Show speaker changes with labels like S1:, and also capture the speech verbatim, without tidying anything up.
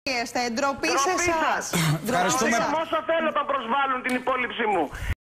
S1: Ντροπή σε εσάς.
S2: Ευχαριστούμε.
S3: Όσο θέλω θα προσβάλλουν την υπόλοιψή μου.